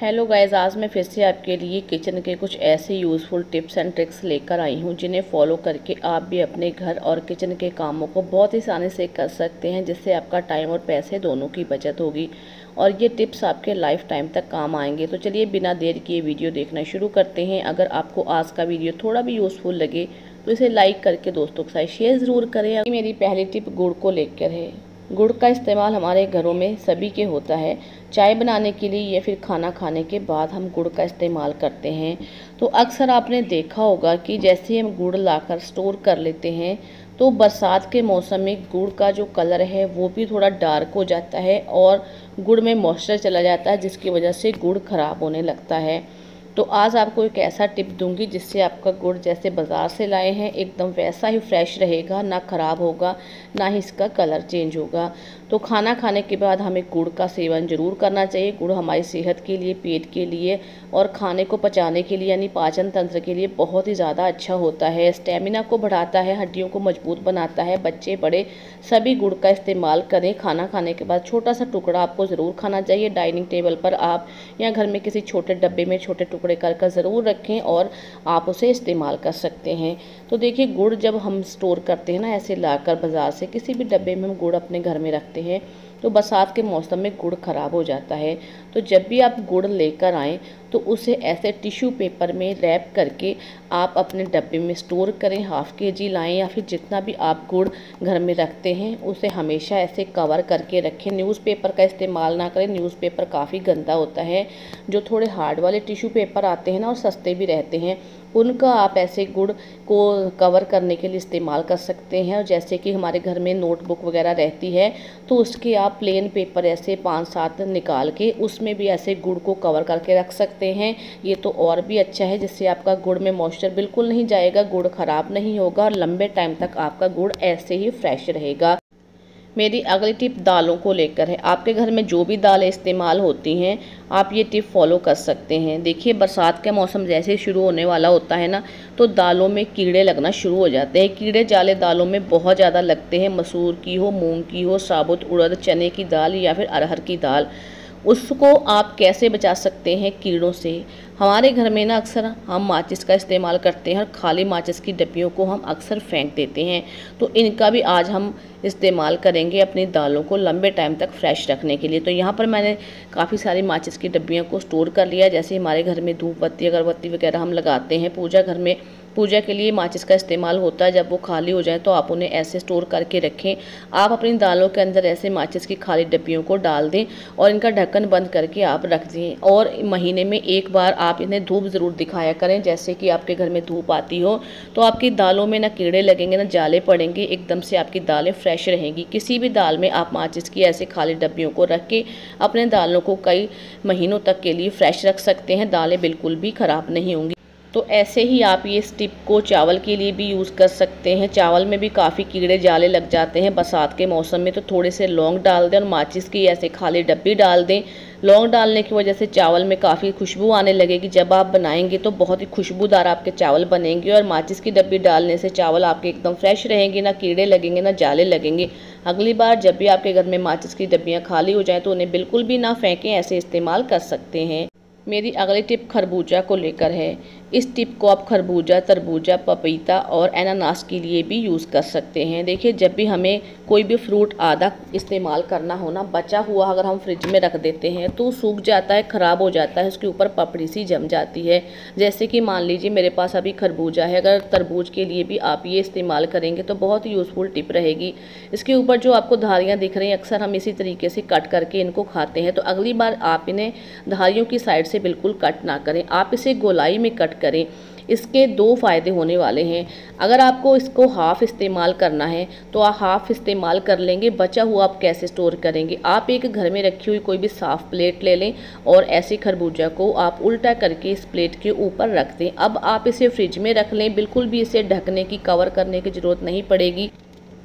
Hello guys, आज मैं फिर से आपके लिए किचन के कुछ ऐसे यूज़फुल टिप्स एंड ट्रिक्स लेकर आई हूँ जिन्हें फॉलो करके आप भी अपने घर और किचन के कामों को बहुत ही आसानी से कर सकते हैं, जिससे आपका टाइम और पैसे दोनों की बचत होगी और ये टिप्स आपके लाइफ टाइम तक काम आएंगे। तो चलिए बिना देर किए वीडियो देखना शुरू करते हैं। अगर आपको आज का वीडियो थोड़ा भी यूज़फुल लगे तो इसे लाइक करके दोस्तों के साथ शेयर ज़रूर करें। मेरी पहली टिप गुड़ को लेकर है। गुड़ का इस्तेमाल हमारे घरों में सभी के होता है। चाय बनाने के लिए या फिर खाना खाने के बाद हम गुड़ का इस्तेमाल करते हैं। तो अक्सर आपने देखा होगा कि जैसे हम गुड़ लाकर स्टोर कर लेते हैं तो बरसात के मौसम में गुड़ का जो कलर है वो भी थोड़ा डार्क हो जाता है और गुड़ में मॉइस्चर चला जाता है, जिसकी वजह से गुड़ ख़राब होने लगता है। तो आज आपको एक ऐसा टिप दूंगी जिससे आपका गुड़ जैसे बाज़ार से लाए हैं एकदम वैसा ही फ्रेश रहेगा, ना ख़राब होगा ना ही इसका कलर चेंज होगा। तो खाना खाने के बाद हमें गुड़ का सेवन ज़रूर करना चाहिए। गुड़ हमारी सेहत के लिए, पेट के लिए और खाने को पचाने के लिए यानी पाचन तंत्र के लिए बहुत ही ज़्यादा अच्छा होता है। स्टेमिना को बढ़ाता है, हड्डियों को मजबूत बनाता है। बच्चे बड़े सभी गुड़ का इस्तेमाल करें। खाना खाने के बाद छोटा सा टुकड़ा आपको ज़रूर खाना चाहिए। डाइनिंग टेबल पर आप या घर में किसी छोटे डब्बे में छोटे टुकड़े कर ज़रूर रखें और आप उसे इस्तेमाल कर सकते हैं। तो देखिए, गुड़ जब हम स्टोर करते हैं ना, ऐसे लाकर बाज़ार से किसी भी डब्बे में हम गुड़ अपने घर में रखते हैं तो बरसात के मौसम में गुड़ ख़राब हो जाता है। तो जब भी आप गुड़ लेकर आएँ तो उसे ऐसे टिश्यू पेपर में रैप करके आप अपने डब्बे में स्टोर करें। हाफ केजी लाएं या फिर जितना भी आप गुड़ घर में रखते हैं उसे हमेशा ऐसे कवर करके रखें। न्यूज़पेपर का इस्तेमाल ना करें, न्यूज़पेपर काफ़ी गंदा होता है। जो थोड़े हार्ड वाले टिश्यू पेपर आते हैं ना और सस्ते भी रहते हैं, उनका आप ऐसे गुड़ को कवर करने के लिए इस्तेमाल कर सकते हैं। और जैसे कि हमारे घर में नोटबुक वगैरह रहती है तो उसके आप प्लेन पेपर ऐसे 5-7 निकाल के उसमें भी ऐसे गुड़ को कवर करके रख सकते हैं। ये तो और भी अच्छा है, जिससे आपका गुड़ में मॉइस्चर बिल्कुल नहीं जाएगा, गुड़ ख़राब नहीं होगा और लंबे टाइम तक आपका गुड़ ऐसे ही फ्रेश रहेगा। मेरी अगली टिप दालों को लेकर है। आपके घर में जो भी दालें इस्तेमाल होती हैं आप ये टिप फॉलो कर सकते हैं। देखिए, बरसात का मौसम जैसे ही शुरू होने वाला होता है ना, तो दालों में कीड़े लगना शुरू हो जाते हैं। कीड़े जाले दालों में बहुत ज़्यादा लगते हैं। मसूर की हो, मूंग की हो, साबुत उड़द, चने की दाल या फिर अरहर की दाल। उसको आप कैसे बचा सकते हैं कीड़ों से? हमारे घर में ना अक्सर हम माचिस का इस्तेमाल करते हैं और खाली माचिस की डब्बियों को हम अक्सर फेंक देते हैं। तो इनका भी आज हम इस्तेमाल करेंगे अपनी दालों को लंबे टाइम तक फ्रेश रखने के लिए। तो यहाँ पर मैंने काफ़ी सारी माचिस की डब्बियों को स्टोर कर लिया। जैसे हमारे घर में धूप बत्ती, अगरबत्ती वगैरह हम लगाते हैं, पूजा घर में पूजा के लिए माचिस का इस्तेमाल होता है। जब वो खाली हो जाए तो आप उन्हें ऐसे स्टोर करके रखें। आप अपनी दालों के अंदर ऐसे माचिस की खाली डब्बियों को डाल दें और इनका ढक्कन बंद करके आप रख दें। और महीने में एक बार आप इन्हें धूप ज़रूर दिखाया करें। जैसे कि आपके घर में धूप आती हो तो आपकी दालों में ना कीड़े लगेंगे ना जाले पड़ेंगे, एकदम से आपकी दालें फ्रेश रहेंगी। किसी भी दाल में आप माचिस की ऐसे खाली डब्बियों को रख के अपने दालों को कई महीनों तक के लिए फ्रेश रख सकते हैं। दालें बिल्कुल भी ख़राब नहीं होंगी। तो ऐसे ही आप ये टिप को चावल के लिए भी यूज़ कर सकते हैं। चावल में भी काफ़ी कीड़े जाले लग जाते हैं बरसात के मौसम में, तो थोड़े से लौंग डाल दें और माचिस की ऐसे खाली डब्बी डाल दें। लौंग डालने की वजह से चावल में काफ़ी खुशबू आने लगेगी। जब आप बनाएंगे तो बहुत ही खुशबूदार आपके चावल बनेंगे। और माचिस की डब्बी डालने से चावल आपके एकदम फ्रेश रहेंगे, ना कीड़े लगेंगे ना जाले लगेंगे। अगली बार जब भी आपके घर में माचिस की डब्बियाँ खाली हो जाएँ तो उन्हें बिल्कुल भी ना फेंकें, ऐसे इस्तेमाल कर सकते हैं। मेरी अगली टिप खरबूजा को लेकर है। इस टिप को आप खरबूजा, तरबूजा, पपीता और अनानास के लिए भी यूज़ कर सकते हैं। देखिए, जब भी हमें कोई भी फ्रूट आधा इस्तेमाल करना हो ना, बचा हुआ अगर हम फ्रिज में रख देते हैं तो सूख जाता है, ख़राब हो जाता है, उसके ऊपर पपड़ी सी जम जाती है। जैसे कि मान लीजिए मेरे पास अभी खरबूजा है, अगर तरबूज के लिए भी आप ये इस्तेमाल करेंगे तो बहुत ही यूज़फुल टिप रहेगी। इसके ऊपर जो आपको धारियाँ दिख रही हैं, अक्सर हम इसी तरीके से कट करके इनको खाते हैं। तो अगली बार आप इन्हें धारियों की साइड से बिल्कुल कट ना करें, आप इसे गोलाई में कट करें। इसके 2 फ़ायदे होने वाले हैं। अगर आपको इसको हाफ़ इस्तेमाल करना है तो आप हाफ़ इस्तेमाल कर लेंगे, बचा हुआ आप कैसे स्टोर करेंगे? आप एक घर में रखी हुई कोई भी साफ़ प्लेट ले लें और ऐसे खरबूजा को आप उल्टा करके इस प्लेट के ऊपर रख दें। अब आप इसे फ्रिज में रख लें, बिल्कुल भी इसे ढकने की, कवर करने की ज़रूरत नहीं पड़ेगी।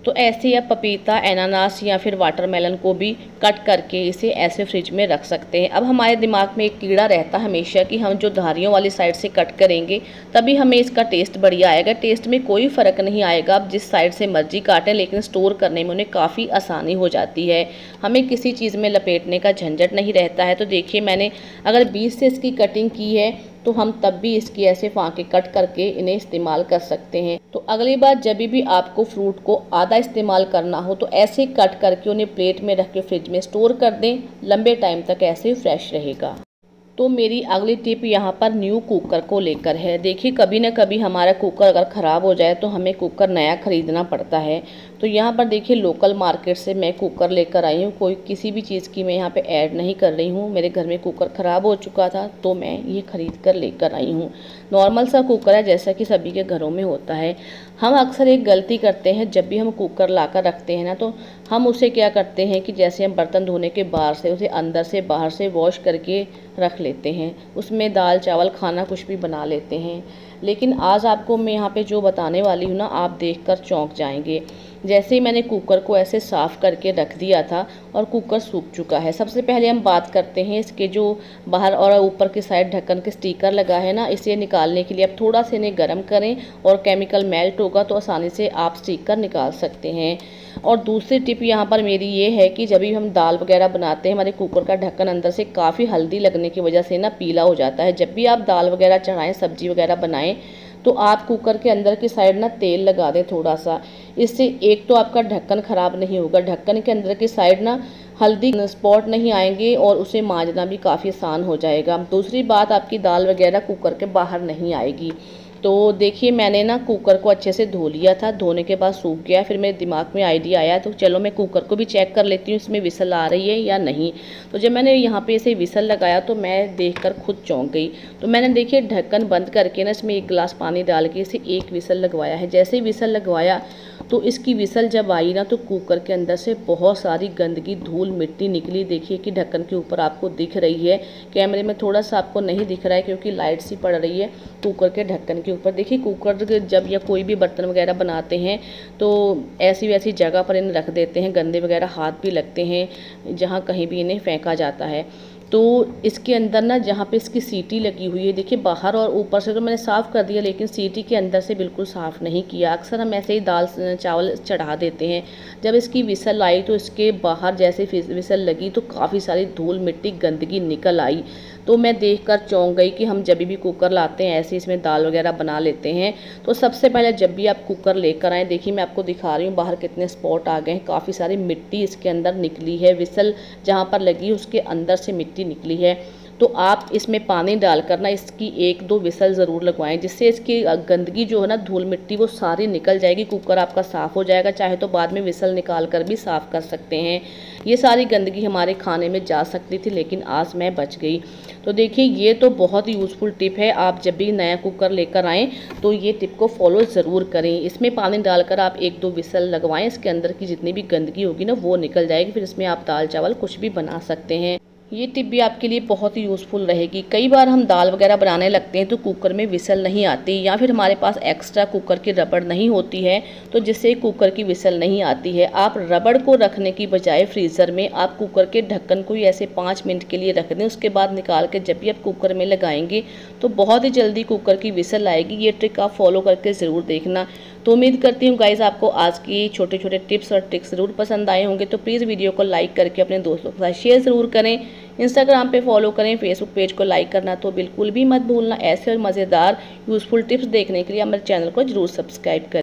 तो ऐसे आप पपीता, अनानास या फिर वाटरमेलन को भी कट करके इसे ऐसे फ्रिज में रख सकते हैं। अब हमारे दिमाग में एक कीड़ा रहता है हमेशा कि हम जो धारियों वाली साइड से कट करेंगे तभी हमें इसका टेस्ट बढ़िया आएगा। टेस्ट में कोई फ़र्क नहीं आएगा, आप जिस साइड से मर्जी काटें, लेकिन स्टोर करने में उन्हें काफ़ी आसानी हो जाती है। हमें किसी चीज़ में लपेटने का झंझट नहीं रहता है। तो देखिए, मैंने अगर 20 से इसकी कटिंग की है तो हम तब भी इसकी ऐसे फांके कट करके इन्हें इस्तेमाल कर सकते हैं। तो अगली बार जब भी आपको फ्रूट को आधा इस्तेमाल करना हो तो ऐसे कट करके उन्हें प्लेट में रख के फ्रिज में स्टोर कर दें, लंबे टाइम तक ऐसे फ्रेश रहेगा। तो मेरी अगली टिप यहाँ पर न्यू कुकर को लेकर है। देखिए, कभी ना कभी हमारा कुकर अगर ख़राब हो जाए तो हमें कुकर नया ख़रीदना पड़ता है। तो यहाँ पर देखिए, लोकल मार्केट से मैं कुकर लेकर आई हूँ। कोई किसी भी चीज़ की मैं यहाँ पे ऐड नहीं कर रही हूँ। मेरे घर में कुकर ख़राब हो चुका था तो मैं ये ख़रीद कर लेकर आई हूँ। नॉर्मल सा कुकर है, जैसा कि सभी के घरों में होता है। हम अक्सर एक गलती करते हैं, जब भी हम कुकर लाकर रखते हैं ना, तो हम उसे क्या करते हैं कि जैसे हम बर्तन धोने के बाद से उसे अंदर से बाहर से वॉश करके रख लेते हैं, उसमें दाल चावल खाना कुछ भी बना लेते हैं। लेकिन आज आपको मैं यहाँ पे जो बताने वाली हूँ ना, आप देखकर चौंक जाएंगे। जैसे ही मैंने कुकर को ऐसे साफ़ करके रख दिया था और कुकर सूख चुका है। सबसे पहले हम बात करते हैं इसके जो बाहर और ऊपर की साइड ढक्कन के स्टिकर लगा है ना, इसे निकालने के लिए आप थोड़ा सा इन्हें गर्म करें और केमिकल मेल्ट होगा तो आसानी से आप स्टिकर निकाल सकते हैं। और दूसरी टिप यहाँ पर मेरी ये है कि जब भी हम दाल वगैरह बनाते हैं, हमारे कुकर का ढक्कन अंदर से काफ़ी हल्दी लगने की वजह से ना पीला हो जाता है। जब भी आप दाल वगैरह चढ़ाएं, सब्जी वगैरह बनाएं, तो आप कुकर के अंदर की साइड ना तेल लगा दें थोड़ा सा। इससे एक तो आपका ढक्कन ख़राब नहीं होगा, ढक्कन के अंदर की साइड ना हल्दी स्पॉट नहीं आएंगे और उसे मांजना भी काफ़ी आसान हो जाएगा। दूसरी बात, आपकी दाल वगैरह कुकर के बाहर नहीं आएगी। तो देखिए, मैंने ना कुकर को अच्छे से धो लिया था, धोने के बाद सूख गया। फिर मेरे दिमाग में आइडिया आया तो चलो मैं कुकर को भी चेक कर लेती हूँ इसमें विसल आ रही है या नहीं। तो जब मैंने यहाँ पे इसे विसल लगाया तो मैं देखकर खुद चौंक गई। तो मैंने देखिए ढक्कन बंद करके ना इसमें 1 गिलास पानी डाल के इसे 1 विसल लगवाया है। जैसे ही विसल लगवाया तो इसकी विसल जब आई ना, तो कुकर के अंदर से बहुत सारी गंदगी, धूल मिट्टी निकली। देखिए कि ढक्कन के ऊपर आपको दिख रही है, कैमरे में थोड़ा सा आपको नहीं दिख रहा है क्योंकि लाइट सी पड़ रही है कुकर के ढक्कन के ऊपर। देखिए, कुकर जब या कोई भी बर्तन वगैरह बनाते हैं तो ऐसी वैसी जगह पर इन्हें रख देते हैं, गंदे वगैरह हाथ भी लगते हैं जहाँ कहीं भी इन्हें फेंका जाता है। तो इसके अंदर ना जहाँ पे इसकी सीटी लगी हुई है, देखिए बाहर और ऊपर से तो मैंने साफ़ कर दिया, लेकिन सीटी के अंदर से बिल्कुल साफ़ नहीं किया। अक्सर हम ऐसे ही दाल चावल चढ़ा देते हैं। जब इसकी विसल आई तो इसके बाहर जैसे विसल लगी तो काफ़ी सारी धूल मिट्टी गंदगी निकल आई। तो मैं देखकर चौंक गई कि हम जब भी कुकर लाते हैं ऐसे इसमें दाल वगैरह बना लेते हैं। तो सबसे पहले जब भी आप कुकर लेकर आएँ, देखिए मैं आपको दिखा रही हूँ बाहर कितने स्पॉट आ गए हैं, काफ़ी सारी मिट्टी इसके अंदर निकली है। विसल जहाँ पर लगी उसके अंदर से मिट्टी निकली है। तो आप इसमें पानी डालकर ना इसकी 1-2 विसल ज़रूर लगवाएं, जिससे इसकी गंदगी जो है ना, धूल मिट्टी, वो सारी निकल जाएगी। कुकर आपका साफ़ हो जाएगा। चाहे तो बाद में विसल निकाल कर भी साफ़ कर सकते हैं। ये सारी गंदगी हमारे खाने में जा सकती थी, लेकिन आज मैं बच गई। तो देखिए, ये तो बहुत ही यूज़फुल टिप है। आप जब भी नया कुकर लेकर आएँ तो ये टिप को फॉलो ज़रूर करें। इसमें पानी डालकर आप 1-2 विसल लगवाएं, इसके अंदर की जितनी भी गंदगी होगी ना वो निकल जाएगी। फिर इसमें आप दाल चावल कुछ भी बना सकते हैं। ये टिप भी आपके लिए बहुत ही यूज़फुल रहेगी। कई बार हम दाल वगैरह बनाने लगते हैं तो कुकर में विसल नहीं आती, या फिर हमारे पास एक्स्ट्रा कुकर की रबड़ नहीं होती है, तो जिससे कुकर की विसल नहीं आती है। आप रबड़ को रखने की बजाय फ्रीज़र में आप कुकर के ढक्कन को ही ऐसे 5 मिनट के लिए रख दें। उसके बाद निकाल के जब भी आप कुकर में लगाएंगे तो बहुत ही जल्दी कुकर की विसल आएगी। ये ट्रिक आप फॉलो करके ज़रूर देखना। तो उम्मीद करती हूँ गाइज़ आपको आज की छोटे छोटे टिप्स और ट्रिक्स ज़रूर पसंद आए होंगे। तो प्लीज़ वीडियो को लाइक करके अपने दोस्तों के साथ शेयर ज़रूर करें। इंस्टाग्राम पे फॉलो करें, फेसबुक पेज को लाइक करना तो बिल्कुल भी मत भूलना। ऐसे और मज़ेदार यूज़फुल टिप्स देखने के लिए हमारे चैनल को ज़रूर सब्सक्राइब करें।